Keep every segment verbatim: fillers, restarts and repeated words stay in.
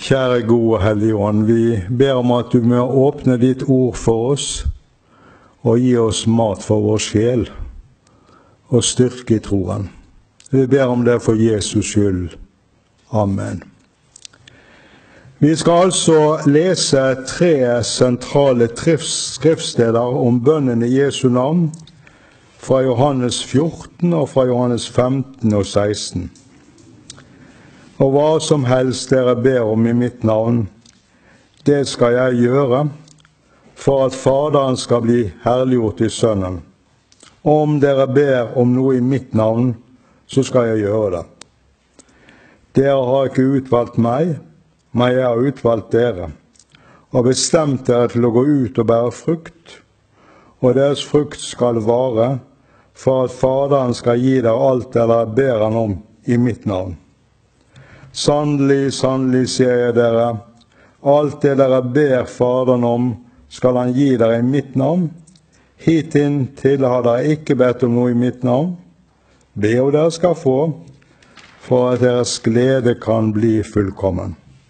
Kjære gode Hellige Ånd, vi ber om at du må åpne ditt ord for oss og gi oss mat for vår sjel og styrke i troen. Vi ber om det for Jesus skyld. Amen. Vi skal altså lese tre sentrale skriftsteder om bønnen i Jesu navn, fra Johannes fjorten og fra Johannes femten og seksten. Og hva som helst dere ber om i mitt navn, det skal jeg gjøre, for at Faderen skal bli herliggjort i Sønnen. Og om dere ber om noe i mitt navn, så skal jeg gjøre det. Dere har ikke utvalgt meg, men jeg har utvalgt dere, og bestemt dere til å gå ut og bære frukt, og deres frukt skal vare, for at Faderen skal gi dere alt dere ber han om i mitt navn. Sannelig, sannelig, sier jeg dere, alt det dere ber Faderen om, skal han gi dere i mitt navn. Hittil har dere ikke bedt om noe i mitt navn. Be og dere skal få, for at deres glede kan bli fullkommen.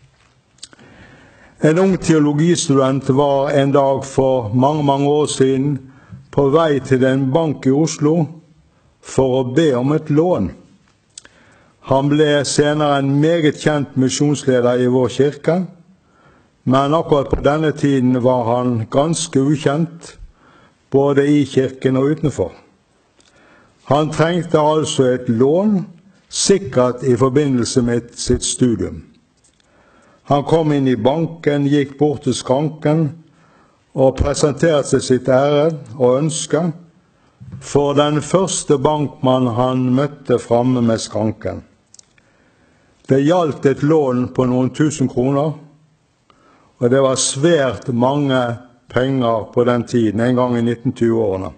En ung teologistudent var en dag for mange, mange år siden på vei til en bank i Oslo for å be om et lån. Han ble senere en meget kjent misjonsleder i vår kirke, men akkurat på denne tiden var han ganske ukjent, både i kirken og utenfor. Han trengte altså et lån, sikkert i forbindelse med sitt studium. Han kom inn i banken, gikk bort til skranken og presenterte sitt ærend og ønske for den første bankmann han møtte framme med skranken. Det gjaldt et lån på noen tusen kroner, og det var svært mange penger på den tiden, en gang i nitten-tjue-årene.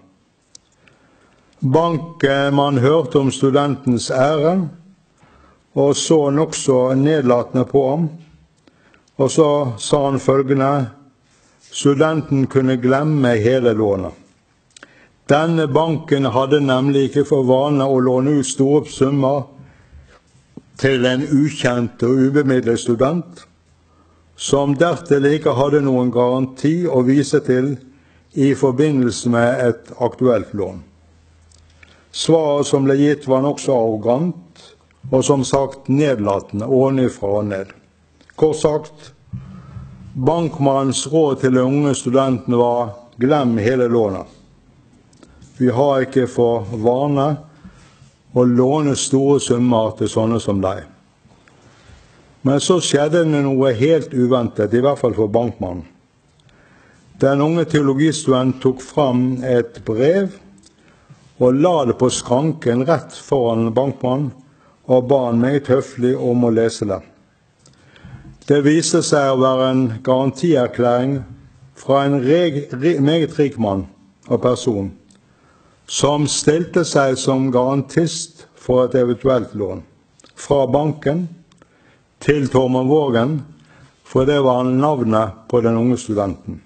Bankmann hørte om studentens ærend, og så nokså nedlatende på ham, og så sa han følgende: studenten kunne glemme hele lånet. Denne banken hadde nemlig ikke for vane å låne ut store summer til en ukjent og ubemidlet student, som dertil ikke hadde noen garanti å vise til i forbindelse med et aktuelt lån. Svaret som ble gitt var nokså arrogant, og som sagt nedlatende, ovenifra og ned. Kort sagt, bankmannens råd til den unge studenten var: glem hele lånet. Vi har ikke for vane å låne store summer til sånne som deg. Men så skjedde det noe helt uventet, i hvert fall for bankmannen. Den unge teologistudenten tok fram et brev og la det på skranken rett foran bankmannen og ba han meget høflig om å lese det. Det viste seg å være en garantierklæring fra en reg, meget rik mann og person, som stilte seg som garantist for et eventuelt lån, fra banken til Tormod Vågen, for det var navnet på den unge studenten.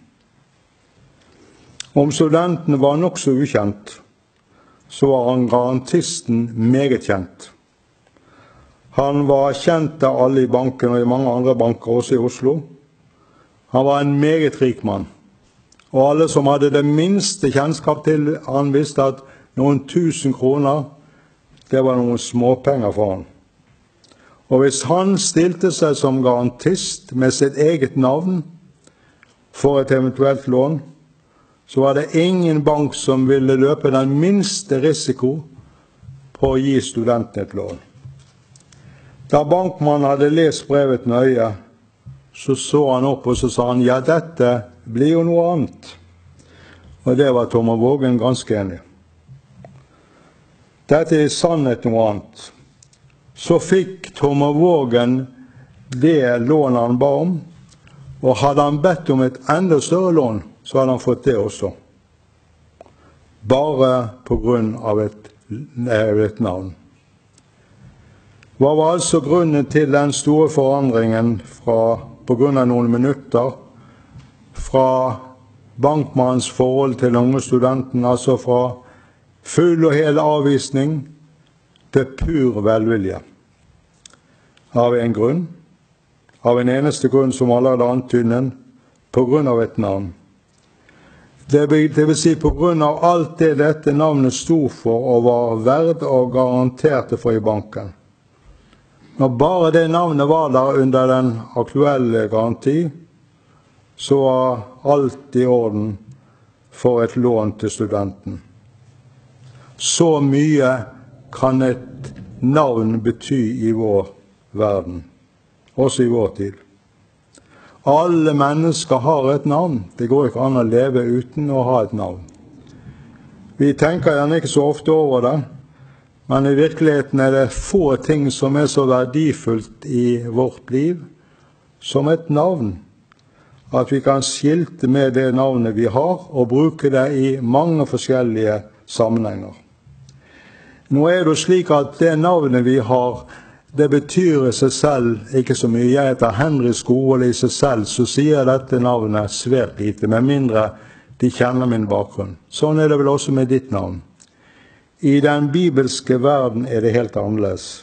Om studenten var nokså ukjent, så var han garantisten meget kjent. Han var kjent av alle i banken og i mange andre banker, også i Oslo. Han var en meget rik mann. Og alle som hadde det minste kjennskap til han, visste at noen tusen kroner, det var noen småpenger for han. Og hvis han stilte seg som garantist med sitt eget navn for et eventuelt lån, så var det ingen bank som ville løpe den minste risiko på å gi studenten et lån. Da bankmannen hadde lest brevet nøye, så så han opp og så sa han: ja, dette blir jo noe annet. Og det var Tormod Vågen ganske enig. Dette er i sannhet noe annet. Så fikk Tormod Vågen det lånet han ba om, og hadde han bedt om et enda større lån, så hadde han fått det også. Bare på grunn av et, et navn. Hva var altså grunnen til den store forandringen fra, på grunn av noen minutter, fra bankmannens forhold til unge studenten, altså fra full og hel avvisning til pur velvilje? Har vi en grunn? av en eneste grunn som allerede antydningen, på grunn av et navn. Det vil si på grunn av alt det dette navnet stod for og var verd og garanterte for i banken. Når bare det navnet var der under den aktuelle garanti, så var alt i orden for et lån til studenten. Så mye kan et navn bety i vår verden, også i vår tid. Alle mennesker har et navn. Det går ikke an å leve uten å ha et navn. Vi tenker gjerne ikke så ofte over det, men i virkeligheten er det få ting som er så verdifullt i vårt liv som et navn. At vi kan skilte med det navnet vi har, og bruke det i mange forskjellige sammenhenger. Nå er det slik at det navnet vi har, det betyr i seg selv ikke så mye. Jeg heter Henry Skole, i seg selv så sier dette navnet svært lite, med mindre de kjenner min bakgrunn. Sånn er det vel også med ditt navn. I den bibelske verden er det helt annerledes.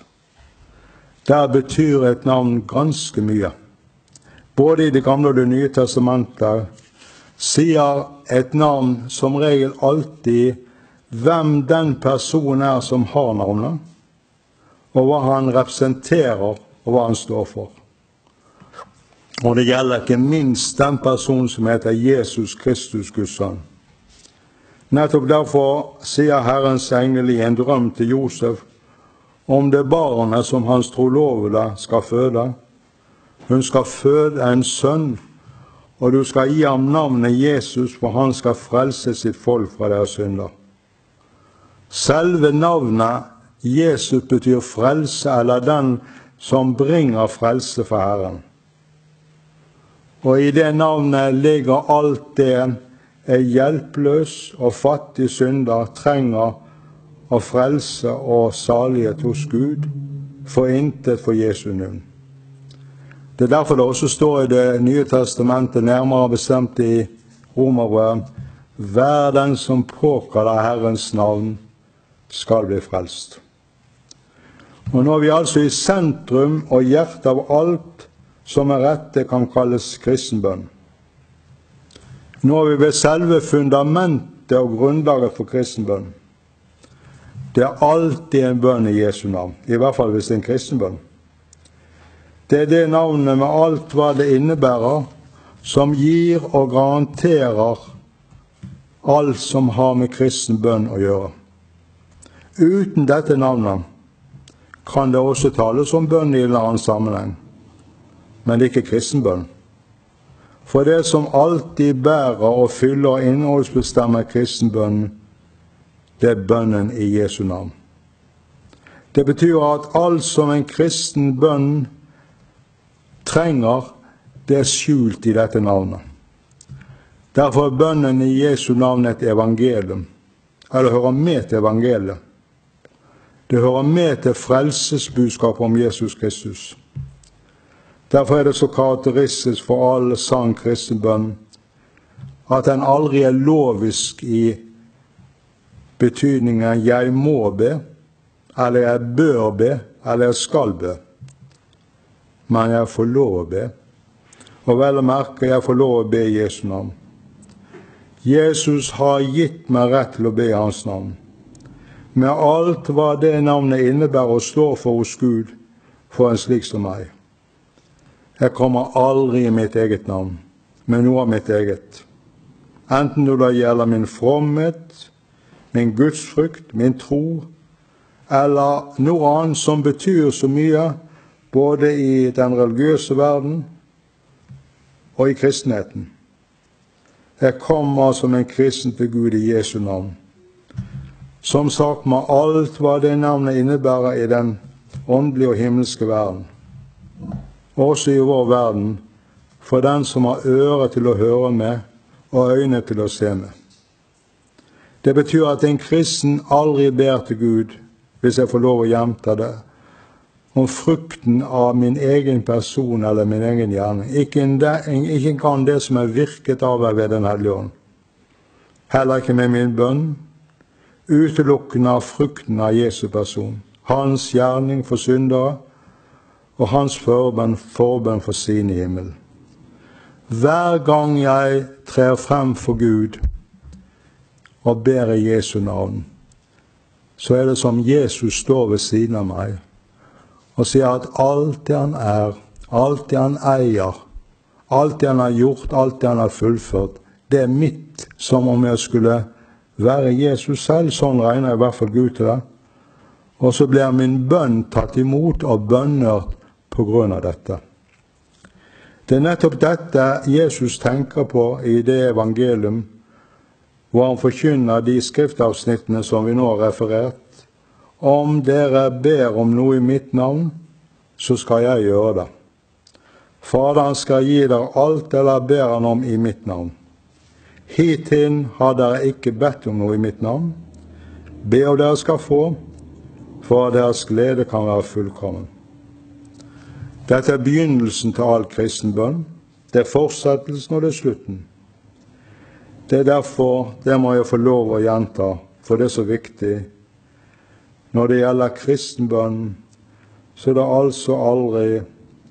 Der betyr et navn ganske mye. Både i Det gamle og Det nye testamentet sier et navn som regel alltid hvem den personen er som har navnet, og hva han representerer, og hva han står for. Og det gjelder ikke minst den personen som heter Jesus Kristus, Guds sønn. Nettopp derfor sier Herrens engel i en drøm til Josef om det barnet som hans trolovede skal føde. Hun skal føde en sønn, og du skal gi ham navnet Jesus, for han skal frelse sitt folk fra deres synder. Selve navnet Jesus betyr frelse, eller den som bringer frelse for Herren. Og i det navnet ligger alt det er hjelpeløs og fattig synder trenger av frelse og salighet hos Gud, for intet for Jesu navn. Det er derfor det også står i Det nye testamentet, nærmere bestemt i Romerbrevet, hver den som påkaller Herrens navn skal bli frelst. Og nå er vi altså i sentrum og hjertet av alt som med rette kan kalles kristenbønn. Nå er vi ved selve fundamentet og grunnlaget for kristenbønn. Det er alltid en bønn i Jesu navn, i hvert fall hvis det er en kristenbønn. Det er det navnet med alt hva det innebærer, som gir og garanterer alt som har med kristenbønn å gjøre. Uten dette navnet kan det også tales om bønn i en annen sammenheng, men det er ikke kristenbønn. For det som alltid bærer og fyller og innholdsbestemmer kristenbønnen, det er bønnen i Jesu navn. Det betyr at alt som en kristen bønn trenger, det er skjult i dette navnet. Derfor er bønnen i Jesu navn et evangelium, eller hører med til evangeliet. Det hører med til frelsesbudskapet om Jesus Kristus. Derfor er det så karakteristisk for all sann kristenbønn at den aldri er lovisk i betydningen jeg må be, eller jeg bør be, eller jeg skal be. Men jeg får lov å be. Og vel å merke, jeg får lov å be i Jesu navn. Jesus har gitt meg rett til å be i hans navn. Med alt hva det navnet innebærer og står for hos Gud, for en slik som meg. Jeg kommer aldri i mitt eget navn, men noe av mitt eget. Enten det gjelder min fromhet, min gudsfrykt, min tro, eller noe annet som betyr så mye, både i den religiøse verden og i kristenheten. Jeg kommer som en kristen til Gud i Jesu navn. Som sagt med alt hva det navnet innebærer i den åndelige og himmelske verden. Også i vår verden, for den som har øre til å høre med og øyne til å se med. Det betyr at en kristen aldri ber til Gud, hvis jeg får lov å gjenta det, om frukten av min egen person eller min egen gjerning. Ikke engang det som er virket av meg ved Den hellige ånd. Heller ikke med min bønn, utelukkende av frukten av Jesu person, hans gjerning for syndere, og hans forbønn, forbønn for sine himmel. Hver gang jeg trer frem for Gud og ber i Jesu navn, så er det som Jesus står ved siden av meg og sier at alt det han er, alt det han eier, alt det han har gjort, alt det han har fullført, det er mitt, som om jeg skulle være Jesus selv. Sånn regner jeg i hvert fall Gud til det. Og så blir min bønn tatt imot og bønnert på grunn av dette. Det er nettopp dette Jesus tenker på i det evangelium, hvor han forkynner de skriftavsnittene som vi nå har referert. Om dere ber om noe i mitt navn, så skal jeg gjøre det. Faderen skal gi dere alt dere ber han om i mitt navn. Hittil har dere ikke bedt om noe i mitt navn. Be og dere skal få, for deres glede kan være fullkommen. Dette er begynnelsen til all kristen bønn. Det er fortsettelsen og det er slutten. Det er derfor, det må jeg få lov å gjenta, for det er så viktig. Når det gjelder kristenbønn, så er det altså aldri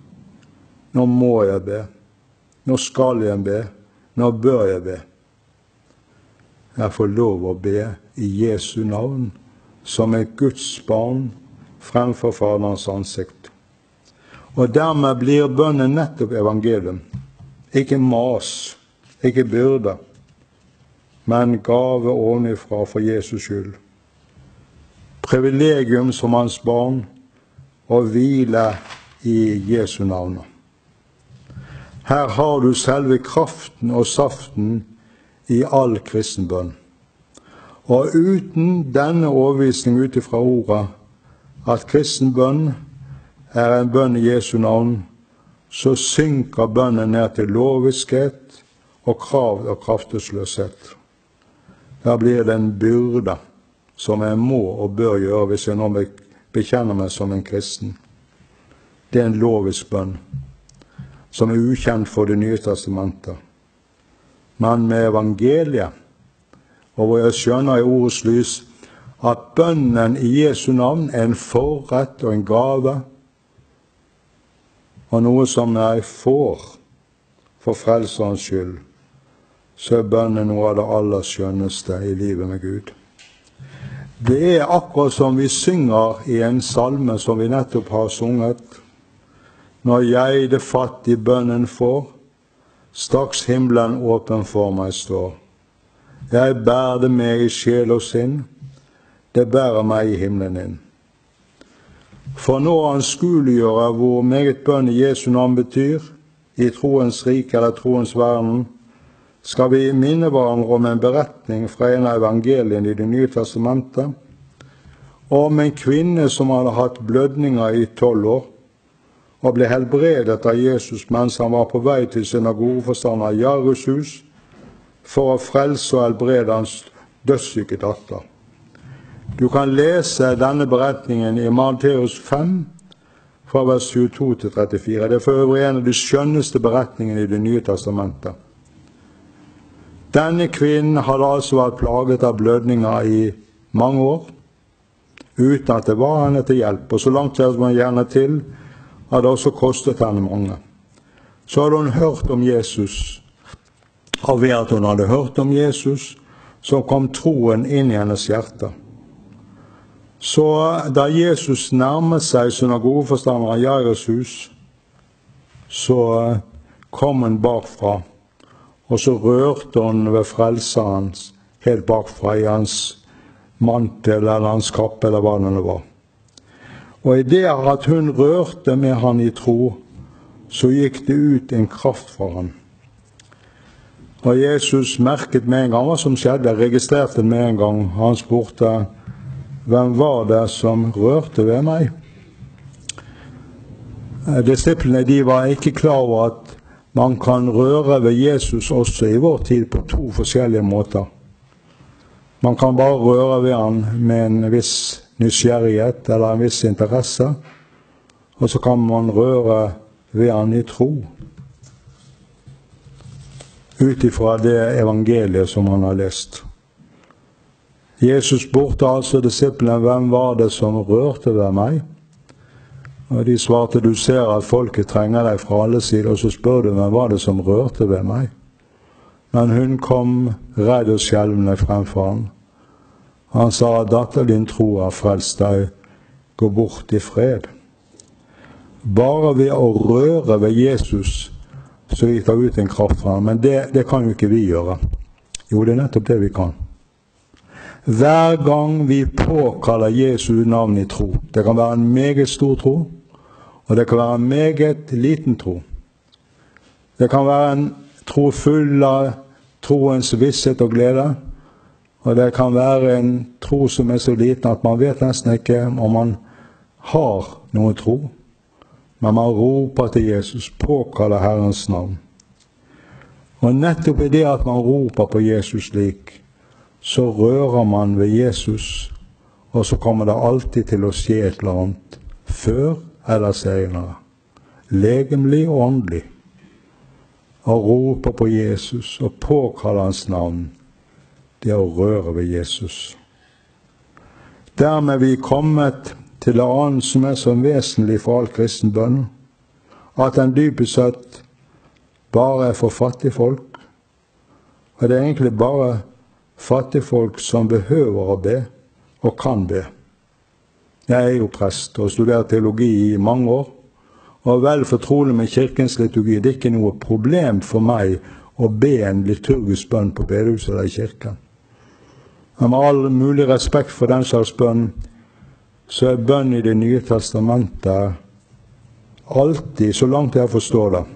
nå må jeg be, nå skal jeg be, nå bør jeg be. Jeg får lov å be i Jesu navn, som et Guds barn fremfor Faderens ansikt. Og dermed blir bønnen nettopp evangelium. Ikke mas, ikke byrde, men gave ovenifra for Jesus skyld. Privilegium som hans barn, og hvile i Jesu navn. Her har du selve kraften og saften i all kristenbønn. Og uten denne overvisning ut ifra ordet, at kristenbønn er en bønn i Jesu navn, så synker bønnen ned til loviskhet og krav og kraftesløshet. Da blir det en byrde som jeg må og bør gjøre hvis jeg nå bekjenner meg som en kristen. Det er en lovisk bønn som er ukjent for Det nye testamentet. Men med evangeliet, og hvor jeg skjønner i ordets lys at bønnen i Jesu navn er en forrett og en gave, og noe som jeg får for frelserens skyld, så er bønnen noe av det aller skjønneste i livet med Gud. Det er akkurat som vi synger i en salme som vi nettopp har sunget. Når jeg det fatt i bønnen får, straks himmelen åpen for meg står. Jeg bærer det med i sjel og sinn, det bærer meg i himmelen inn. For nå anskueliggjøre hvor meget bønn i Jesu navn betyr, i troens rike eller troens verden, skal vi minne hverandre om en beretning fra en av evangeliene i Det nye testamentet, om en kvinne som hadde hatt blødninger i tolv år, og ble helbredet av Jesus mens han var på vei til synagogeforstander Jairus hus, for å frelse og helbrede hans dødssyke datter. Du kan lese denne beretningen i Matteus fem, fra vers tjueto til trettifire. Det er for øvrig en av de skjønneste beretningene i Det nye testamentet. Denne kvinnen hadde altså vært plaget av blødninger i mange år, uten at det var henne til hjelp. Og så langt jeg må gjerne til, hadde det også kostet henne mange. Så hadde hun hørt om Jesus, og ved at hun hadde hørt om Jesus, så kom troen inn i hennes hjerte. Så da Jesus nærmet seg synagogeforstanderen Jairus hus, så kom hun bakfra, og så rørte hun ved frelserens helt bakfra i hans mantel eller hans kappe eller hva det var. Og i det at hun rørte med han i tro, så gikk det ut en kraft fra han. Og Jesus merket med en gang hva som skjedde, registrerte med en gang. Han spurte, hvem var det som rørte ved meg? Disiplene de var ikke klar over at man kan røre ved Jesus også i vår tid på to forskjellige måter. Man kan bare røre ved han med en viss nysgjerrighet eller en viss interesse, og så kan man røre ved han i tro, ut ifra det evangeliet som han har lest. Jesus spurte altså disiplene, hvem var det som rørte ved meg? Og de svarte, du ser at folket trenger deg fra alle sider, og så spør du meg hva det som rørte ved meg. Men hun kom redd og skjelvende fremfor ham. Han sa, datter din tro har frelst deg, gå bort i fred. Bare ved å røre ved Jesus, så vi tar ut en kraft fra ham. Men det, det kan jo ikke vi gjøre. Jo, det er nettopp det vi kan. Hver gang vi påkaller Jesu navn i tro, det kan være en meget stor tro, og det kan være en meget liten tro. Det kan være en tro full av troens visshet og glede, og det kan være en tro som er så liten at man vet nesten ikke om man har noen tro, men man roper til Jesus, påkaller Herrens navn. Og nettopp i det at man roper på Jesus slik, så rører man ved Jesus, og så kommer det alltid til å skje et eller annet, før eller senere, legemlig og åndelig. Og roper på Jesus og påkaller hans navn, det er å røre ved Jesus. Dermed er vi kommet til det annet som er så vesentlig for all kristen bønn, at den dypest sett bare er for fattige folk. Og det er egentlig bare fattige folk som behøver å be og kan be. Jeg er jo prest og har studert teologi i mange år, og er vel fortrolig med kirkens liturgi. Det er ikke noe problem for meg å be en liturgisk bønn på bedehuset eller i kirken. Men med all mulig respekt for den slags bønn, så er bønn i Det nye testamentet alltid, så langt jeg forstår det,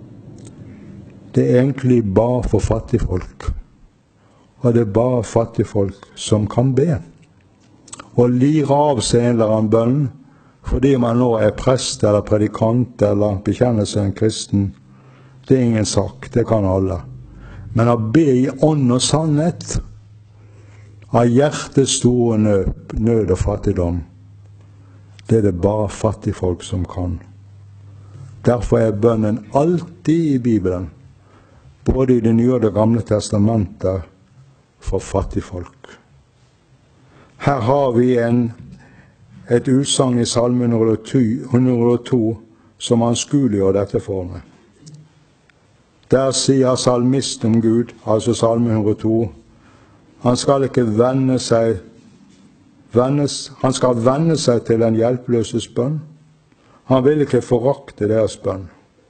det er egentlig bare for fattige folk. Og det er bare fattige folk som kan be. Og lire av seg en eller annen bønn, fordi man nå er prest eller predikant eller bekjenner seg en kristen, det er ingen sak, det kan alle. Men å be i ånd og sannhet, av hjertets store nød, nød og fattigdom, det er det bare fattige folk som kan. Derfor er bønnen alltid i Bibelen, både i Det nye og Det gamle testamentet, for fattige folk. Her har vi en, et utsagn i Salme hundre og to som anskueliggjør dette for meg. Der sier salmisten om Gud, altså Salme hundre og to, han skal ikke vende seg, vendes, han skal vende seg til den hjelpeløses bønn. Han vil ikke forakte deres bønn.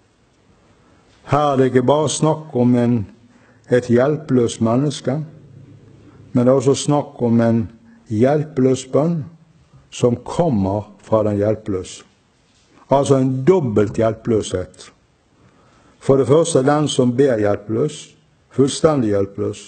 Her er det ikke bare snakk om en, et hjelpeløst menneske, men det er også snakk om en hjelpeløs bønn som kommer fra den hjelpeløse. Altså en dobbelt hjelpeløshet. For det første er den som ber hjelpeløs, fullstendig hjelpeløs.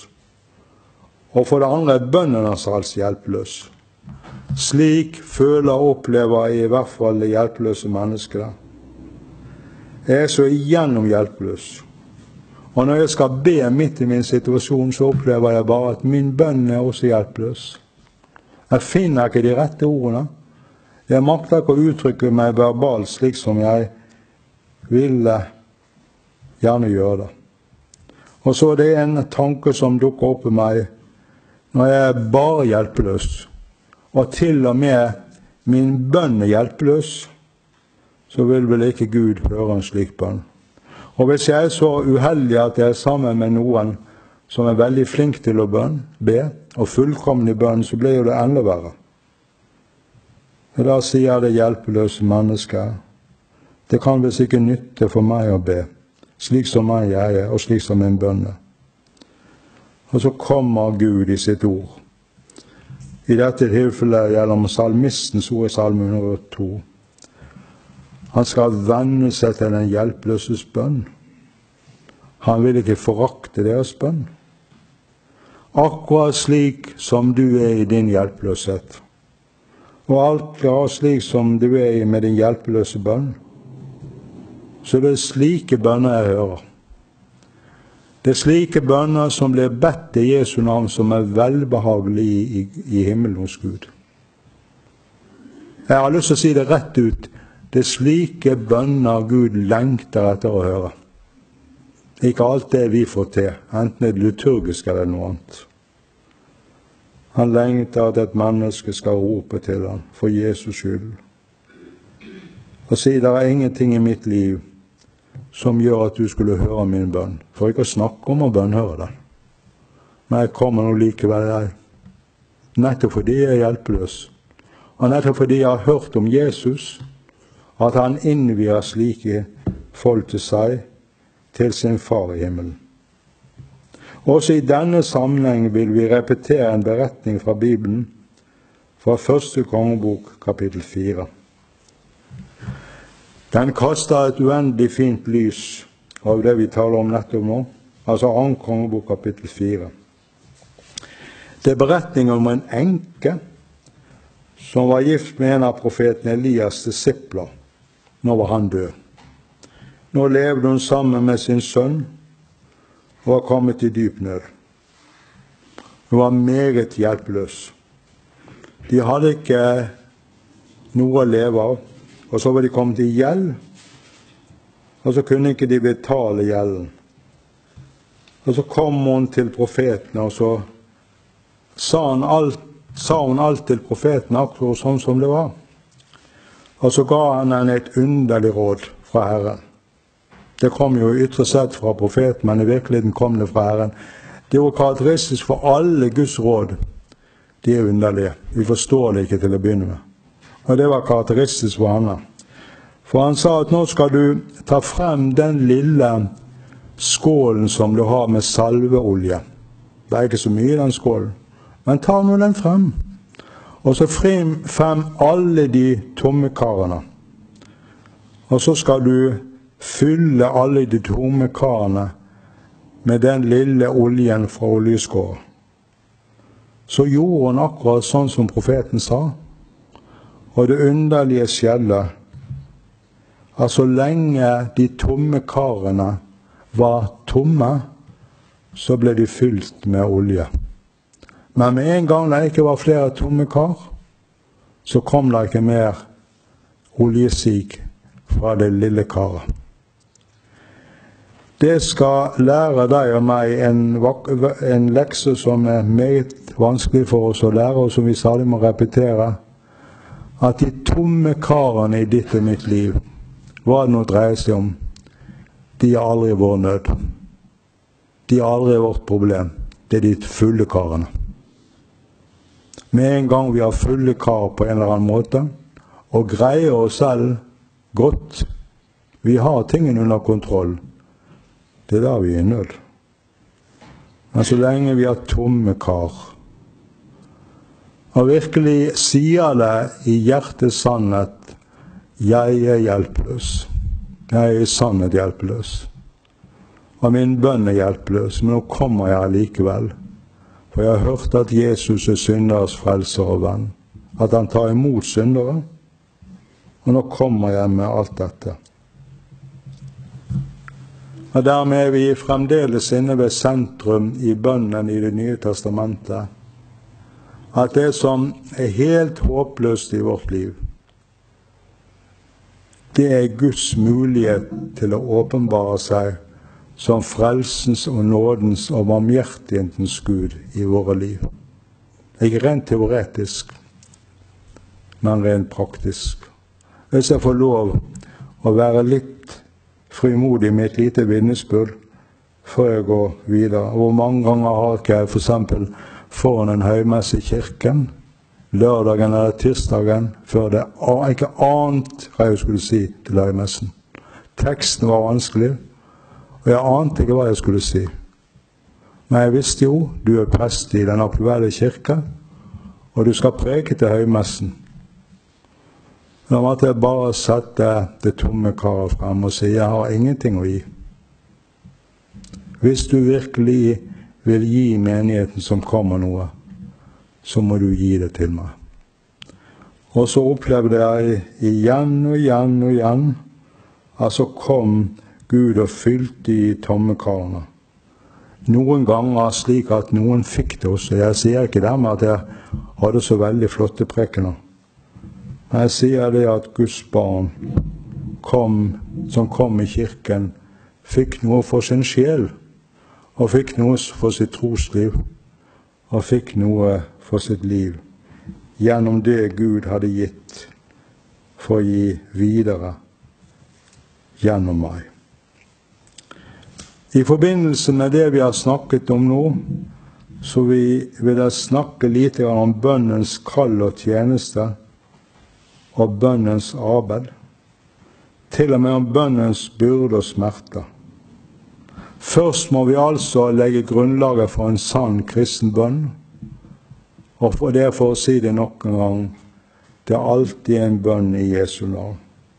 Og for det andre er bønnen hans altså hjelpeløs. Slik føler og opplever i hvert fall det hjelpeløse mennesket. Jeg er så igjennom hjelpeløs. Og når jeg skal be midt i min situasjon, så opplever jeg bare at min bønn er også hjelpeløs. Jeg finner ikke de rette ordene. Jeg makter ikke å uttrykke meg verbalt slik som jeg ville gjerne gjøre det. Og så er det en tanke som dukker opp i meg når jeg er bare hjelpeløs, og til og med min bønn er hjelpeløs, så vil vel ikke Gud høre en slik bønn. Og hvis jeg er så uheldig at jeg er sammen med noen som er veldig flink til å bønn, be, og fullkommen i bønn, så blir jo det enda verre. Og da sier det hjelpeløse mennesker, det kan visst ikke nytte for meg å be, slik som meg jeg er, og slik som min bønn er. Og så kommer Gud i sitt ord. I dette tilfellet gjennom salmistens ord i Salme hundre og to. Han skal vende seg til den hjelpeløses bønn. Han vil ikke forakte deres bønn. Akkurat slik som du er i din hjelpeløshet. Og akkurat slik som du er med din hjelpeløse bønn. Så det er slike bønner jeg hører. Det er slike bønner som blir bedt i Jesu navn, som er velbehagelig i, i, i himmelen hos Gud. Jeg har lyst til å si det rett ut. Det er slike bønner Gud lengter etter å høre. Ikke alt det vi får til, enten det er liturgisk eller noe annet. Han lengter at et menneske skal rope til ham for Jesus skyld. og si det er ingenting i mitt liv som gjør at du skulle høre min bønn. For ikke å snakke om å bønnhøre den. Men jeg kommer nå likevel jeg. Nettopp fordi jeg er hjelpeløs. Og nettopp fordi jeg har hørt om Jesus, at han innvier slike folk til seg, til sin far i himmelen. Også i denne sammenheng vil vi repetere en beretning fra Bibelen, fra første kongebok, kapittel fire. Den kaster et uendelig fint lys av det vi taler om nettopp nå, altså andre kongebok, kapittel fire. Det er beretningen om en enke som var gift med en av profeten Elias disipler. Nå var han død. Nå levde hun sammen med sin sønn og var kommet i dyp nød. Hun var meget hjelpeløs. De hadde ikke noe å leve av, og så var de kommet i gjeld, og så kunne ikke de betale gjelden. Og så kom hun til profeten, og så sa hun alt, sa hun alt til profeten, akkurat sånn som det var. Og så ga han henne et underlig råd fra Herren. Det kom jo ytre sett fra profeten, men i virkeligheten kom det fra Herren. Det var karakteristisk for alle Guds råd. De er underlige. Vi forstår det ikke til å begynne med. Og det var karakteristisk for henne. For han sa at nå skal du ta frem den lille skålen som du har med salveolje. Det er ikke så mye i den skålen, men ta nå den frem. Og så frem, frem alle de tomme karene. Og så skal du fylle alle de tomme karene med den lille oljen fra oljeskåren. Så gjorde hun akkurat sånn som profeten sa. Og det underlige skjedde, at så lenge de tomme karene var tomme, så ble de fylt med olje. Men med en gang det ikke var flere tomme kar, så kom det ikke mer oljesig fra det lille karet. Det skal lære deg og meg en, en lekse som er meget vanskelig for oss å lære, og som vi stadig må repetere, at de tomme karene i ditt og mitt liv, hva det nå dreier seg om, de er aldri vår nød. De er aldri vårt problem. Det er de fulle karene. Med en gang vi har fulle kar på en eller annen måte, og greier oss selv godt, vi har tingene under kontroll, det er da vi er i nød. Men så lenge vi har tomme kar, og virkelig sier det i hjertets sannhet, jeg er hjelpeløs. Jeg er i sannhet hjelpeløs. Og min bønn er hjelpeløs, men nå kommer jeg likevel. For jeg har hørt at Jesus er synderes frelser og venn. At han tar imot syndere. Og nå kommer jeg med alt dette. Og dermed er vi fremdeles inne ved sentrum i bønnen i Det nye testamentet. At det som er helt håpløst i vårt liv, det er Guds mulighet til å åpenbare seg som frelsens og nådens og barmhjertighetens Gud i våre liv. Ikke rent teoretisk, men rent praktisk. Hvis jeg får lov å være litt frimodig med et lite vitnesbyrd før jeg går videre. Hvor mange ganger har ikke jeg for eksempel foran en høymesse i kirken, lørdagen eller tirsdagen, før det ikke ant hva jeg skulle si til høymessen. Teksten var vanskelig, og jeg ante ikke hva jeg skulle si. Men jeg visste jo, du er prest i den aktuelle kirke, og du skal preke til høymessen. Da måtte jeg bare sette det tomme karet frem og si, jeg har ingenting å gi. Hvis du virkelig vil gi menigheten som kommer noe, så må du gi det til meg. Og så opplevde jeg igjen og igjen og igjen, at så kom Gud og fylte de tomme karene. Noen ganger slik at noen fikk det også. Jeg sier ikke dermed at jeg hadde så veldig flotte prekener. Men jeg sier det at Guds barn kom, som kom i kirken, fikk noe for sin sjel, og fikk noe for sitt trosliv, og fikk noe for sitt liv, gjennom det Gud hadde gitt for å gi videre gjennom meg. I forbindelse med det vi har snakket om nå, så vi vil jeg snakke litt om bønnens kall og tjeneste og bønnens arbeid, til og med om bønnens byrde og smerter. Først må vi altså legge grunnlaget for en sann kristen bønn, og for det for å si det nok en gang, det er alltid en bønn i Jesu navn.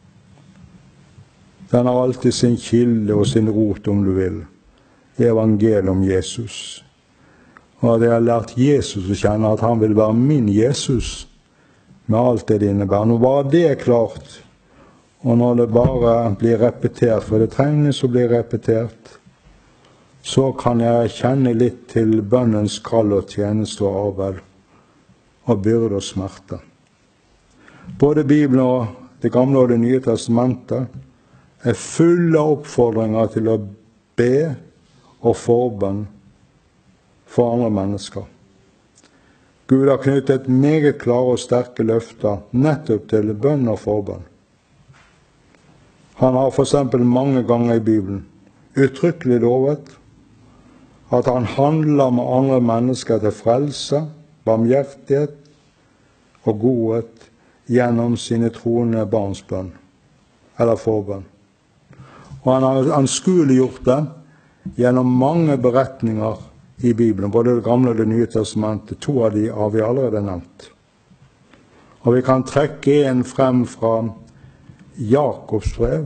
Den har alltid sin kilde og sin rot, om du vil, i evangeliet om Jesus. Og at jeg har lært Jesus å kjenne, at han vil være min Jesus, med alt det det innebærer. Når bare det er klart, og når det bare blir repetert, for det trengs å bli repetert, så kan jeg kjenne litt til bønnens kall og tjeneste og arbeid, og byrde og smerte. Både Bibelen og Det gamle og Det nye testamentet er fulle av oppfordringer til å be og forbønn for andre mennesker. Gud har knyttet meget klare og sterke løfter nettopp til bønn og forbønn. Han har for eksempel mange ganger i Bibelen uttrykkelig lovet at han handler med andre mennesker til frelse, barmhjertighet og godhet gjennom sine troende barns bønn, eller forbønn. Og han har anskueliggjort det gjennom mange beretninger i Bibelen, både Det gamle og Det nye testamentet. To av de har vi allerede nevnt. Og vi kan trekke en frem fra Jakobs brev,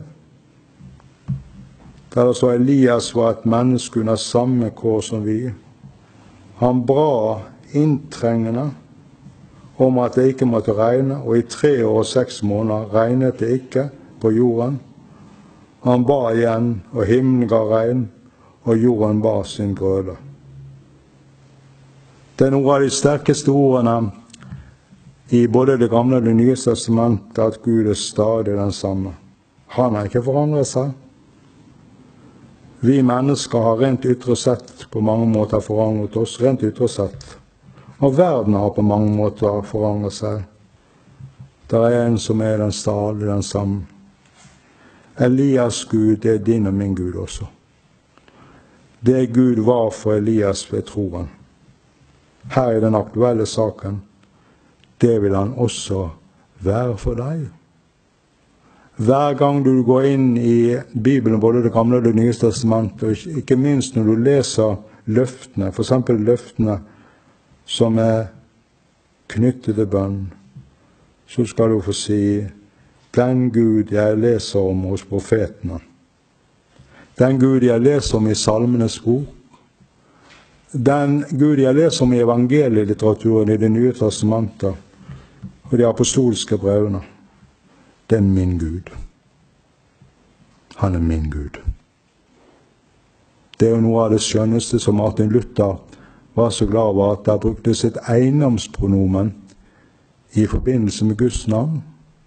der det står Elias var et menneske under samme kår som vi. Han ba inntrengende om at det ikke måtte regne, og i tre år og seks måneder regnet det ikke på jorden. Han ba igjen, og himmelen ga regn, og jorden bar sin grøde. Det er noen av de sterkeste ordene i både Det gamle og Det nye testamentet, at Gud er stadig den samme. Han har ikke forandret seg. Vi mennesker har rent ytre sett på mange måter forandret oss, rent ytre sett. Og verden har på mange måter forandret seg. Det er en som er den stadig den samme. Elias Gud, det er din og min Gud også. Det Gud var for Elias ved troen, her i den aktuelle saken, det vil han også være for deg. Hver gang du går inn i Bibelen, både Det gamle og Det nye testamentet, og ikke minst når du leser løftene, for eksempel løftene som er knyttet til bønn, så skal du få si, den Gud jeg leser om hos profetene, den Gud jeg leser om i Salmenes bok, den Gud jeg leser om i evangelielitteraturen i Det nye testamentet og de apostolske brevene, det er min Gud. Han er min Gud. Det er jo noe av det skjønneste som Martin Luther var så glad over, at han brukte sitt eiendomspronomen i forbindelse med Guds navn.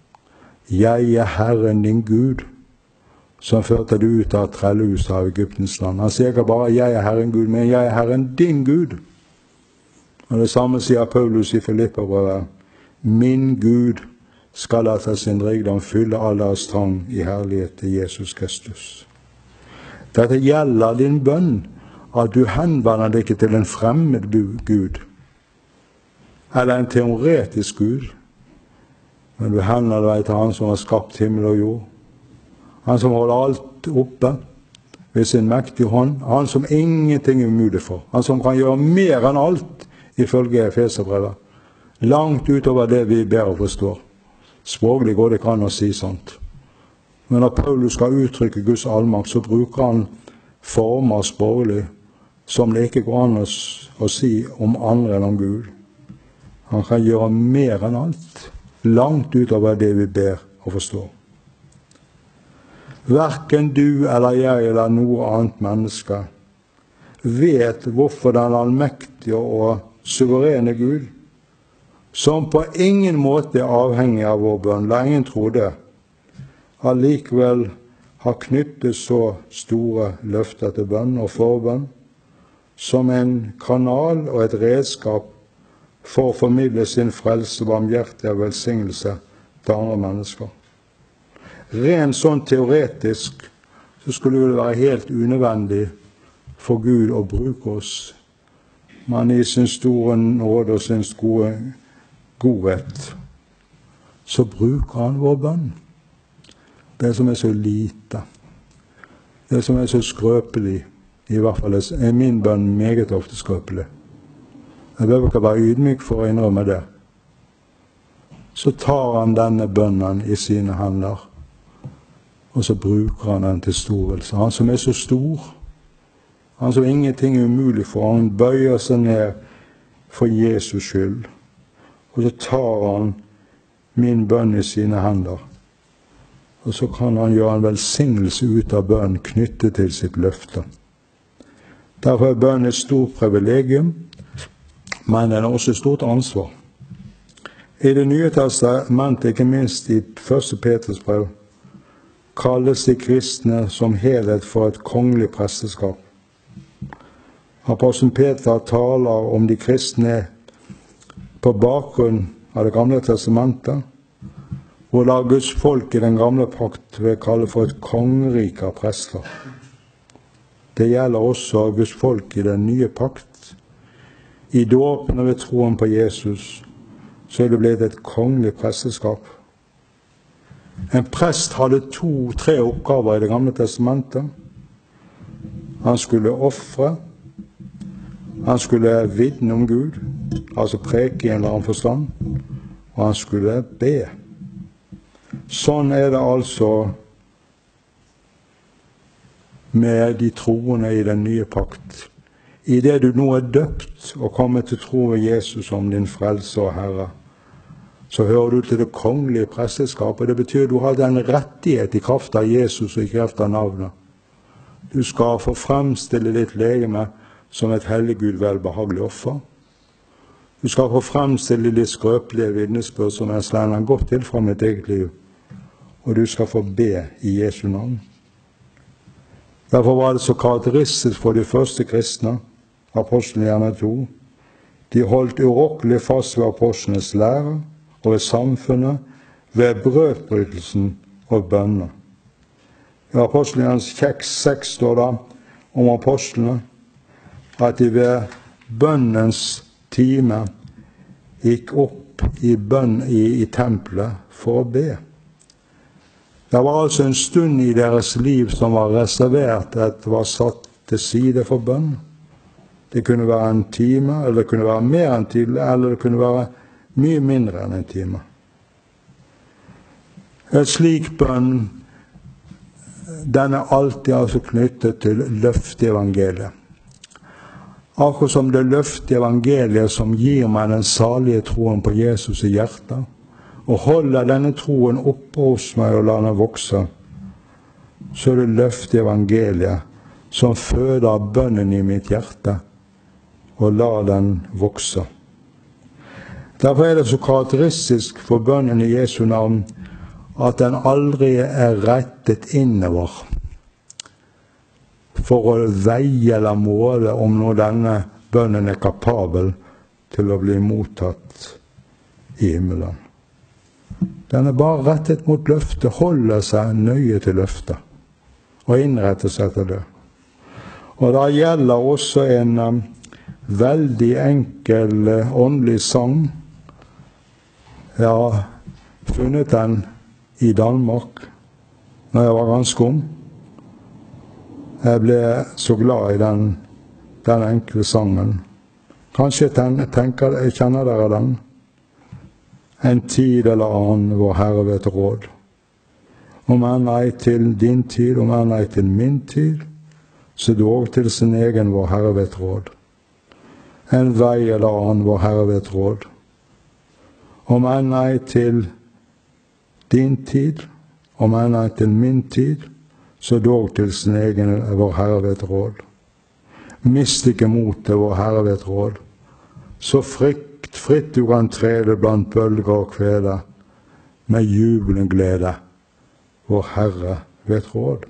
Jeg er Herren din Gud, som førte du ut av trellehuset av Egyptens land. Han sier ikke bare jeg er Herren Gud, men jeg er Herren din Gud. Og det samme sier Paulus i Filipperbrevet. Min Gud skal etter sin rikdom fylle all deres trang i herlighet til Jesus Kristus. Dette gjelder din bønn, at du henvender deg ikke til en fremmed Gud, eller en teoretisk Gud, men du henvender deg til Han som har skapt himmel og jord, Han som holder alt oppe ved sin mektige hånd, Han som ingenting er umulig for, Han som kan gjøre mer enn alt, ifølge Efeserbrevet, langt utover det vi ber og forstår. Språklig går det ikke an å si sånt. Men når Paulus skal uttrykke Guds allmakt, så bruker han former språklig som det ikke går an å, å si om andre enn om Gud. Han kan gjøre mer enn alt, langt utover det vi ber og forstår. Hverken du eller jeg eller noe annet menneske vet hvorfor den allmektige og suverene Gud, som på ingen måte er avhengig av vår bønn, la ingen tro det, allikevel har knyttet så store løfter til bønn og forbønn, som en kanal og et redskap for å formidle sin frelse, barmhjertighet og velsignelse til andre mennesker. rent sånn teoretisk så skulle det være helt unødvendig for Gud å bruke oss. Men i sin store nåde og sin store godhet så bruker han vår bønn. Det som er så lite, det som er så skrøpelig, i hvert fall er min bønn meget ofte skrøpelig. Jeg behøver ikke være ydmyk for å innrømme det. Så tar han denne bønnen i sine hender, og så bruker han den til storelse. Han som er så stor, han som ingenting er umulig for, han bøyer seg ned for Jesus skyld. Og så tar han min bønn i sine hender, og så kan han gjøre en velsignelse ut av bønn knyttet til sitt løfte. Derfor er bønn et stort privilegium, men den er også et stort ansvar. I Det nye testamentet, ikke minst i første Peters brev, kalles de kristne som helhet for et kongelig presteskap. Apostelen Peter taler om de kristne på bakgrunn av Det gamle testamentet, hvor da Guds folk i den gamle pakt vil kalle for et kongerike av prester. Det gjelder også Guds folk i den nye pakt. I dåpen og ved troen på Jesus så er det blitt et kongelig presteskap. En prest hadde to-tre oppgaver i Det gamle testamentet. Han skulle ofre, han skulle vitne om Gud, altså preke i en eller annen forstand, og han skulle be. Sånn er det altså med de troende i den nye pakt. I det du nå er døpt og kommer til tro ved Jesus som din frelse og Herre, så hører du til det kongelige presteskapet. Det betyr at du har den rettighet i kraft av Jesus og i kraft av navnet. Du skal få fremstille ditt legeme som et hellig Gud velbehagelig offer. Du skal få fremstille ditt skrøpelige vitnesbyrd som en slender godt til fra mitt eget liv. Og du skal få be i Jesu navn. Derfor var det så karakteristisk for de første kristne, apostelgjerne to. De holdt urokkelig fast ved apostlenes lære og ved samfunnet, ved brødbrytelsen og bønner. I apostelgjerne seks står det om apostlene at de ved bønnens time gikk opp i bønn i, i tempelet for å be. Det var altså en stund i deres liv som var reservert, at det var satt til side for bønn. Det kunne være en time, eller det kunne være mer enn tid, eller det kunne være mye mindre enn en time. En slik bønn, den er alltid altså knyttet til løftet i evangeliet. Akkurat som det løftet i evangeliet som gir meg den salige troen på Jesus i hjertet, og holder denne troen oppe hos meg og lar den vokse, så er det løftet i evangeliet som føder bønnen i mitt hjerte og lar den vokse. Derfor er det så karakteristisk for bønnen i Jesu navn at den aldri er rettet innover for å veie eller måle om når denne bønnen er kapabel til å bli mottatt i himmelen. Den er bare rettet mot løftet, holder seg nøye til løftet og innretter seg til det. Og da gjelder også en um, veldig enkel uh, åndelig sang. Jeg har funnet den i Danmark når jeg var ganske ung. Jeg ble så glad i den, den enkle sangen. Kanskje jeg tenker, jeg kjenner dere den. En tid eller annen vår Herre vet råd. Om enn ei til din tid, om enn ei til min tid, så dog til sin egen vår Herre vet råd. En vei eller annen vår Herre vet råd. Om enn ei til din tid, om enn ei til min tid, så dog til sin egen vår Herre vet råd. Mist ikke motet, vår Herre vet råd. Så frykt fritt du kan trede blant bølger og kvele, med jubelen glede, vår Herre vet råd.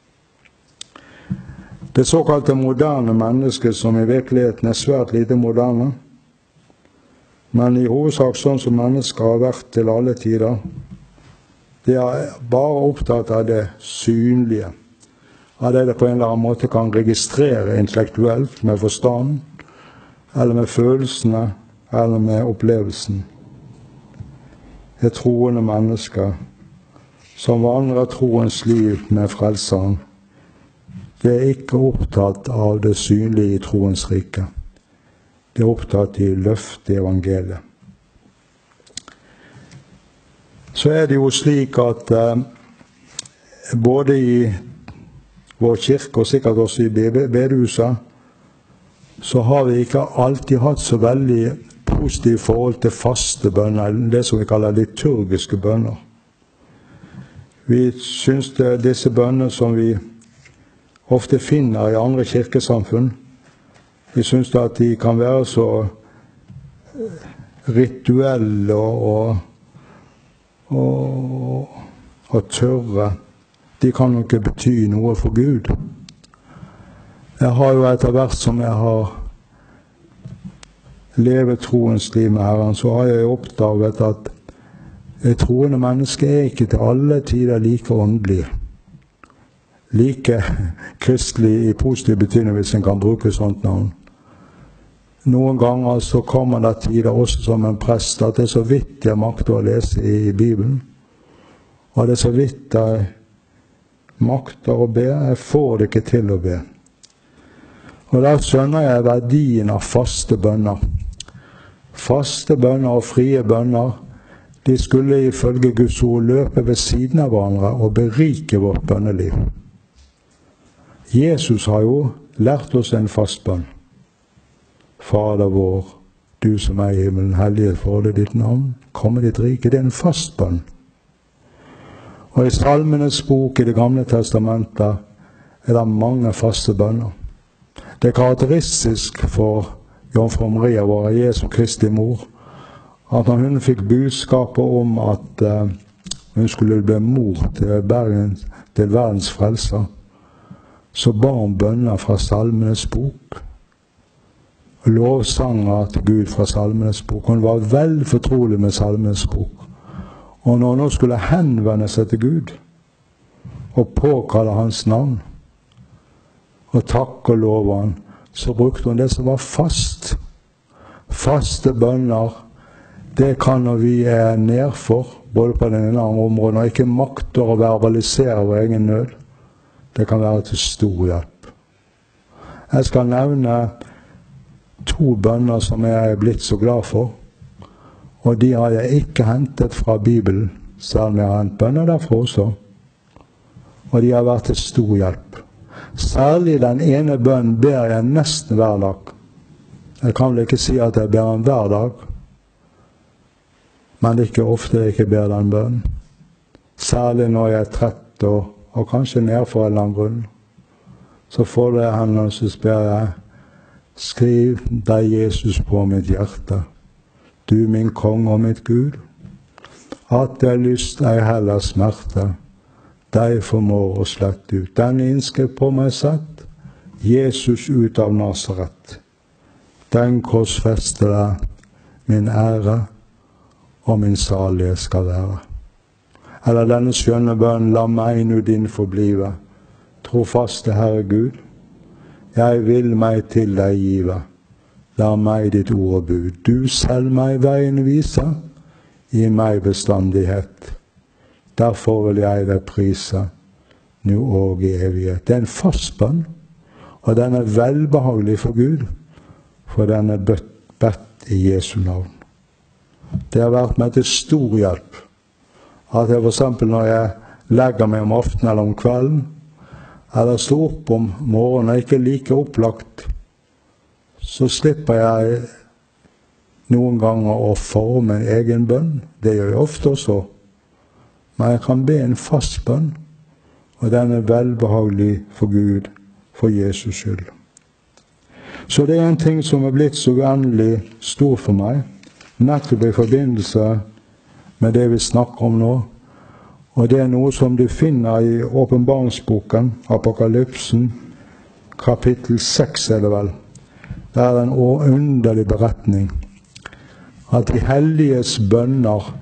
Det såkalte moderne mennesket, som i virkeligheten er svært lite moderne, men i hovedsak sånn som mennesker har vært til alle tider, De er bare opptatt av det synlige, av det det på en eller annen måte kan registrere intellektuelt med forstand, eller med følelsene, eller med opplevelsen. Det er troende mennesker som vandrer troens liv med frelseren. De er ikke opptatt av det synlige i troens rike. De er opptatt i løftet i evangeliet. Så er det jo slik at eh, både i vår kirke, og sikkert også i bedehuset, så har vi ikke alltid hatt så veldig positivt forhold til faste bønner, det som vi kaller liturgiske bønner. Vi synes det er disse bønner som vi ofte finner i andre kirkesamfunn. Vi synes at de kan være så rituelle og, og, og tørre. De kan jo ikke bety noe for Gud. Jeg har jo etter hvert som jeg har levet troens liv med Herren, så har jeg oppdaget at et troende menneske er ikke til alle tider like åndelig. Like kristelig i positiv betydning, hvis en kan bruke sånt navn. Noen ganger så kommer det tider også som en prest at det er så vidt jeg makter å lese i, i Bibelen. Og det er så vidt jeg makter å be, jeg får det ikke til å be. Og da skjønner jeg verdien av faste bønner. Faste bønner og frie bønner, de skulle ifølge Guds ord løpe ved siden av hverandre og berike vårt bønneliv. Jesus har jo lært oss en fast bønn. Fader vår, du som er i himmelen, helliget forde ditt navn, komme ditt rike. Det er en fast bønn. Og i Salmenes bok i Det gamle testamentet er det mange faste bønner. Det er karakteristisk for Jomfru Maria, vår Jesu Kristi mor, at når hun fikk budskapet om at uh, hun skulle bli mor til, bergen, til verdens frelser, så ba hun bønner fra Salmenes bok, og lovsanger til Gud fra Salmenes bok. Hun var vel fortrolig med Salmenes bok. Og når hun nå skulle henvende seg til Gud, og påkalle hans navn, og takke og love han, så brukte hun det som var fast. Faste bønner, det kan når vi er nedfor, både på den ene og andre områden, og ikke makter å verbalisere vår egen nød. Det kan være til stor hjelp. Jeg skal nevne to bønner som jeg er blitt så glad for, og de har jeg ikke hentet fra Bibelen, selv om jeg har hentet bønner derfra også. Og de har vært til stor hjelp. Særlig den ene bønnen ber jeg nesten hver dag. Jeg kan vel ikke si at jeg ber den hver dag, men det er ikke ofte jeg ikke ber den bønnen. Særlig når jeg er trett og, og kanskje nedfor en eller annen grunn. Så får jeg henne, og så ber jeg, skriv deg Jesus på mitt hjerte, du min konge og mitt Gud, at det er lyst ei heller smerte, deg formår å slette ut. Den innskrift på meg sett, Jesus ut av Nasaret. Den korsfeste deg, min ære og min salige skal være. Eller denne skjønne bønn, la meg nu din forblive, trofaste Herre Gud, jeg vil meg til deg give, la meg ditt ord og bud. Du selv meg veien vise, gi meg bestandighet. Derfor vil jeg deg prise, nå og i evighet. Det er en fast bønn, og den er velbehagelig for Gud, for den er bedt i Jesu navn. Det har vært meg til stor hjelp, at jeg for eksempel når jeg legger meg om aftenen eller om kvelden, eller står opp om morgenen og ikke like opplagt, så slipper jeg noen ganger å forme en egen bønn. Det gjør jeg ofte også. Men jeg kan be en fast bønn, og den er velbehagelig for Gud, for Jesus skyld. Så det er en ting som er blitt så uendelig stor for meg, nettopp i forbindelse med det vi snakker om nå. Og det er noe som du finner i åpenbaringsboken, Apokalypsen, kapittel seks er det vel. Det er en underlig beretning. At de helliges bønner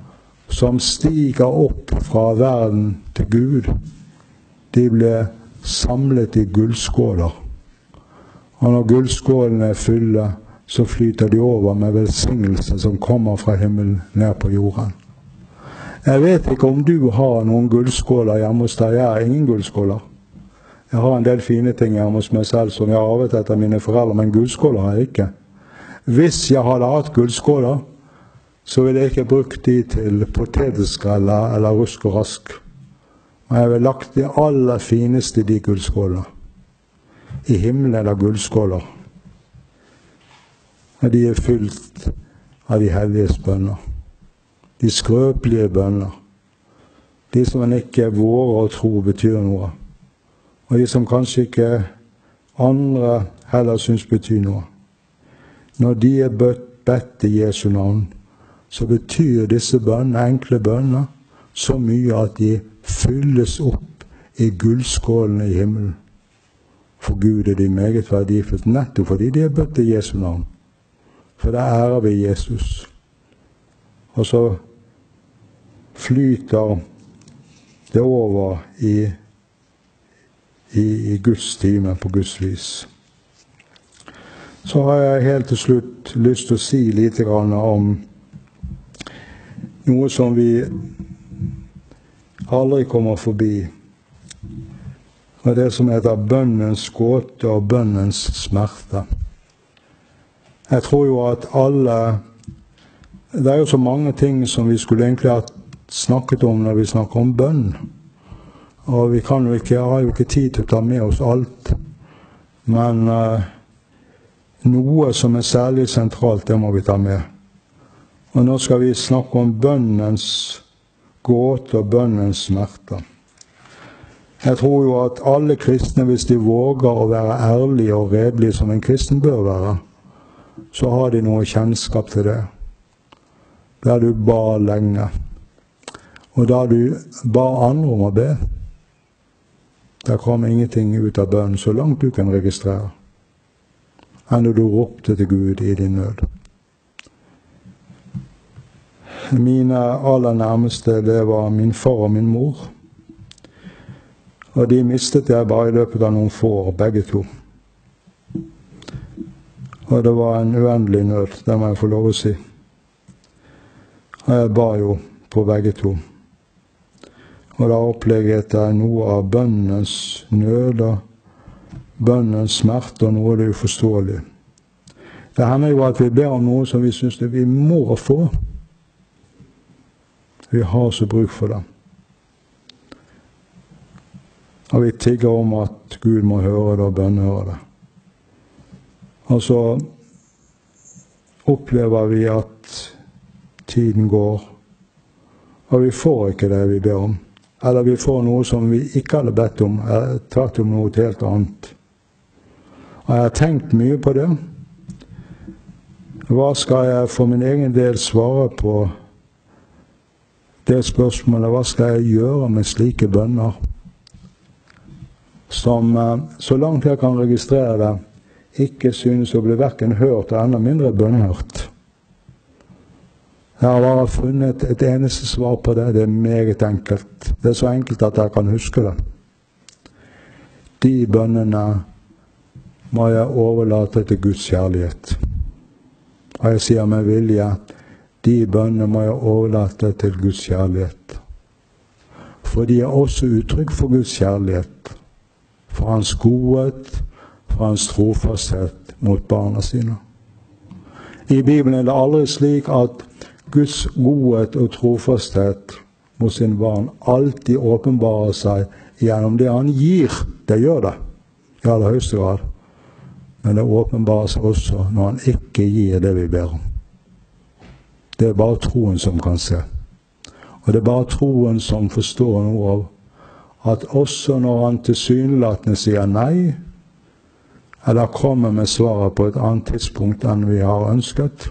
som stiger opp fra verden til Gud, de ble samlet i gullskåler. Og når gullskålene er fulle, så flyter de over med velsignelse som kommer fra himmelen ned på jorden. Jeg vet ikke om du har noen gullskåler hjemme hos deg. Jeg har ingen gullskåler. Jeg har en del fine ting hjemme hos meg selv som jeg har arvet etter mine foreldre, men gullskåler har jeg ikke. Hvis jeg hadde hatt gullskåler, så ville jeg ikke brukt de til potetskreller eller rusk og rask. Men jeg ville lagt de aller fineste i de gullskålene. I himmelen er det gullskåler. Og de er fylt av de helliges bønner. De skrøpelige bønner. De som man ikke våger å tro betyr noe. Og de som kanskje ikke andre heller synes betyr noe. Når de er bedt i Jesu navn, så betyr disse bønner, enkle bønner, så mye at de fylles opp i gullskålene i himmelen. For Gud er de meget verdifullt, nettopp fordi de er bedt i Jesu navn. For det ærer vi Jesus. Og så flyter det over i, i, i Guds time, på Guds vis. Så har jeg helt til slutt lyst til å si litt om noe som vi aldri kommer forbi. Og det som heter bønnens gåte og bønnens smerte. Jeg tror jo at alle, det er jo så mange ting som vi skulle egentlig ha snakket om når vi snakker om bønn. Og vi kan jo ikke, har jo ikke tid til å ta med oss alt. Men uh, noe som er særlig sentralt, det må vi ta med. Og nå skal vi snakke om bønnens gåte og bønnens smerte. Jeg tror jo at alle kristne, hvis de våger å være ærlige og redelige som en kristen bør være, så har de noe kjennskap til det. Der du ba lenge, og der du ba andre om å be, der kom ingenting ut av bønnen så langt du kan registrere, enn når du ropte til Gud i din nød. Mine aller nærmeste, det var min far og min mor. Og de mistet jeg bare i løpet av noen få år, begge to. Og det var en uendelig nød, det må jeg få lov å si. Og jeg ba jo på begge to. Og da oppleget jeg noe av bønnens nød, bønnens smerte og noe av det uforståelige. Det hender jo at vi ber om noe som vi synes vi må få. Vi har så bruk for det. Og vi tigger om at Gud må høre det og bønnhøre det. Og så opplever vi at tiden går, og vi får ikke det vi ber om. Eller vi får noe som vi ikke hadde bedt om, eller tatt om noe helt annet. Og jeg har tenkt mye på det. Hva skal jeg for min egen del svare på det spørsmålet? Hva skal jeg gjøre med slike bønner? Som, så langt jeg kan registrere det, ikke synes å bli hverken hørt og enda mindre bønnhørt. Jeg har bare funnet et eneste svar på det. Det er meget enkelt. Det er så enkelt at jeg kan huske det. De bønnene må jeg overlate til Guds kjærlighet. Og jeg sier med vilje, de bønnene må jeg overlate til Guds kjærlighet. For de er også uttrykk for Guds kjærlighet. For hans godhet, for hans trofasthet mot barna sine. I Bibelen er det aldri slik at Guds godhet og trofasthet mot sine barn alltid åpenbarer seg gjennom det han gir. Det gjør det, i aller høyeste grad. Men det åpenbarer seg også når han ikke gir det vi ber om. Det er bare troen som kan se. Og det er bare troen som forstår noe av at også når han tilsynelatende sier nei, eller kommer med svaret på et annet tidspunkt enn vi har ønsket,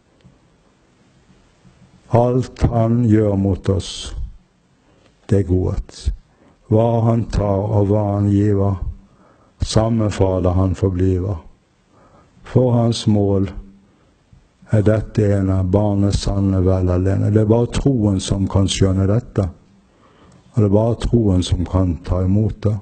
alt han gjør mot oss, det er godhet. Hva han tar og hva han giver, samme Fader han forbliver. For hans mål er dette en av barnets sanne vel alene. Det er bare troen som kan skjønne dette. Og det er bare troen som kan ta imot det.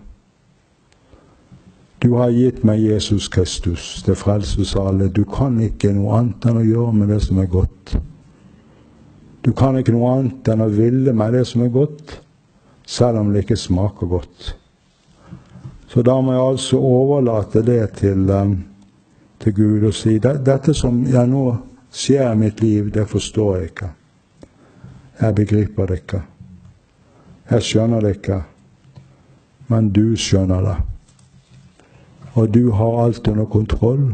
Du har gitt meg Jesus Kristus, det frelses alle. Du kan ikke noe annet enn å gjøre med det som er godt. Du kan ikke noe annet enn å ville med det som er godt, selv om det ikke smaker godt. Så da må jeg altså overlate det til, um, til Gud og si, dette som jeg nå skjer i mitt liv, det forstår jeg ikke. Jeg begriper det ikke. Jeg skjønner det ikke. Men du skjønner det. Og du har alt under kontroll.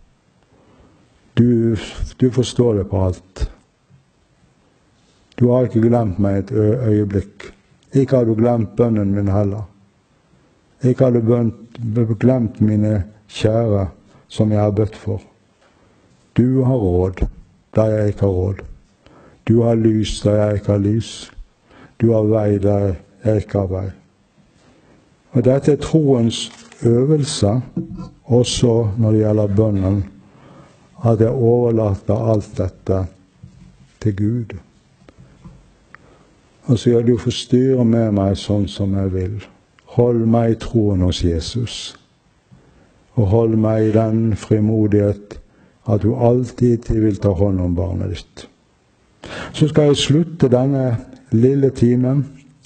Du, du forstår det på alt. Du har ikke glemt meg et øyeblikk. Ikke har du glemt bønnen min heller. Ikke har du bønt, glemt mine kjære som jeg har bedt for. Du har råd der jeg ikke har råd. Du har lys der jeg ikke har lys. Du har vei der jeg ikke har vei. Og dette er troens øvelse, også når det gjelder bønnen, at jeg overlater alt dette til Gud. Og så gjør du forstyrre med meg sånn som jeg vil. Hold meg i troen hos Jesus. Og hold meg i den frimodighet at du alltid vil ta hånd om barnet ditt. Så skal jeg slutte denne lille timen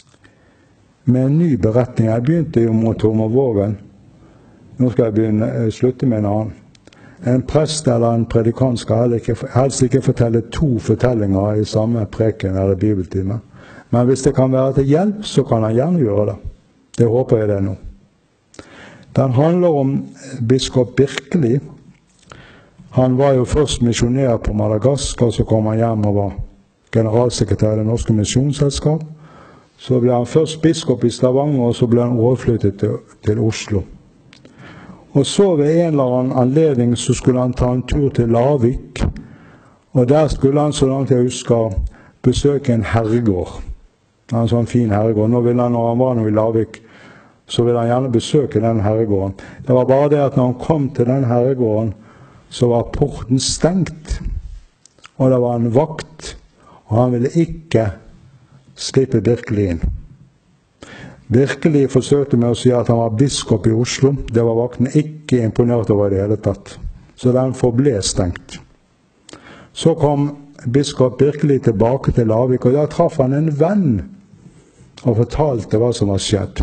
med en ny beretning. Jeg begynte jo mot Tormorvågen. Nå skal jeg begynne, slutte med en annen. En prest eller en predikant skal ikke, helst ikke fortelle to fortellinger i samme preken eller bibeltime. Men hvis det kan være til hjelp, så kan han gjerne gjøre det. Det håper jeg det nå. Den handler om biskop Birkeli. Han var jo først misjonær på Madagaskar, så kom han hjem og var generalsekretær i Det Norske Misjonsselskap. Så ble han først biskop i Stavanger, og så ble han overflyttet til, til Oslo. Og så ved en eller annen anledning så skulle han ta en tur til Lavik, og der skulle han, så langt jeg husker, besøke en herregård. En sånn fin herregård. Nå ville han, når han var nå i Lavik, så ville han gjerne besøke den herregården. Det var bare det at når han kom til den herregården, så var porten stengt, og det var en vakt, og han ville ikke slippe Birkeli inn. Birkeli forsøkte med å si at han var biskop i Oslo. Det var vakten ikke imponert over det hele tatt. Så den forble stengt. Så kom biskop Birkeli tilbake til Lavik, og da traff han en venn og fortalte hva som var skjedd.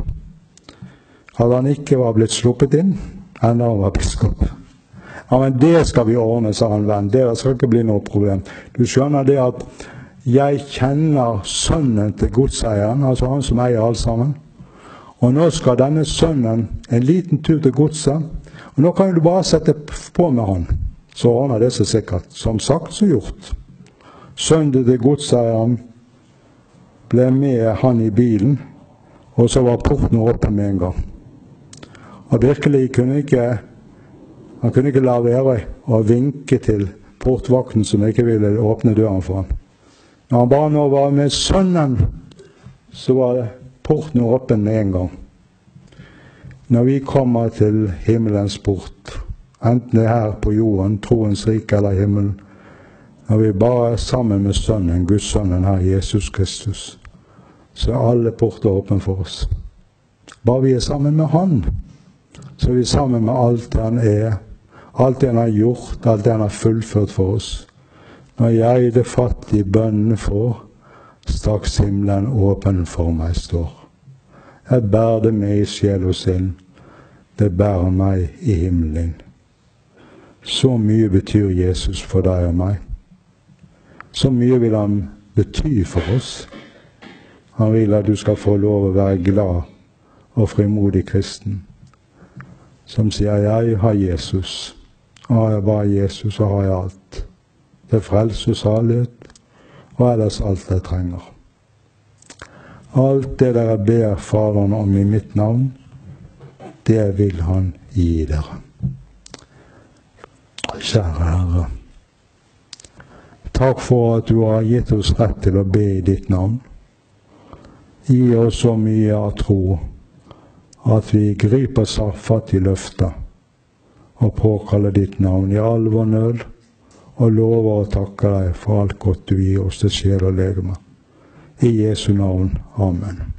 At han ikke var blitt sluppet inn, enda han var biskop. Ja, men det skal vi ordne, sa han venn. Det skal ikke bli noe problem. Du skjønner det at jeg kjenner sønnen til godseieren, altså han som eier alt sammen. Og nå skal denne sønnen en liten tur til godset, og nå kan du bare sette på med han, så ordner det seg sikkert. Som sagt, så gjort. Sønnen til godseieren ble med han i bilen, og så var porten åpen med en gang. Og virkelig kunne ikke, han kunne ikke la være å vinke til portvakten som ikke ville åpne døren for han. Når han bare nå var med sønnen, så var det porten åpen med en gang. Når vi kommer til himmelens port, enten det er her på jorden, troens rike eller himmelen, når vi bare er sammen med sønnen, Guds sønnen her, Jesus Kristus, så er alle porter åpne for oss. Bare vi er sammen med han, så er vi sammen med alt det han er, alt det han har gjort, alt det han har fullført for oss. Når jeg det fattige bønnen får, straks himmelen åpen for meg står. Jeg bærer det med i sjel og sinn, det bærer meg i himmelen. Så mye betyr Jesus for deg og meg. Så mye vil han bety for oss. Han vil at du skal få lov å være glad og frimodig kristen, som sier, jeg har Jesus, og har jeg bare Jesus, så har jeg alt. Det er frelse og salighet, og ellers alt jeg trenger. Alt det dere ber Faderen om i mitt navn, det vil han gi dere. Kjære Herre, takk for at du har gitt oss rett til å be i ditt navn. Gi oss så mye av tro, at vi griper fatt i løftet og påkaller ditt navn i all vår nød og lover og takker deg for alt godt du gir oss til sjel og legeme. I Jesu navn. Amen.